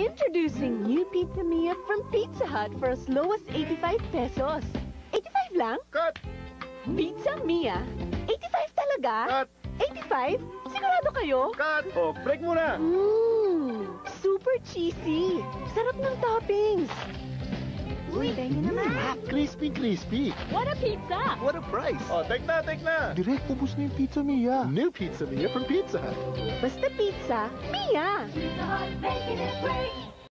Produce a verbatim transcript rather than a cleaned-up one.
Introducing new Pizza Mia from Pizza Hut for as low as eighty-five pesos. eighty-five lang? Cut! Pizza Mia? eighty-five talaga? Cut! eighty-five? Sigurado kayo? Cut! Oh, break muna! Mmm, super cheesy. Sarap ng toppings. Uy, tayo naman. Crispy, crispy. What a pizza! What a price. Oh, take na, take na! Direk, ubus na yung Pizza Mia. New Pizza Mia from Pizza Hut. Basta pizza, Mia! Pizza Hut, making it great.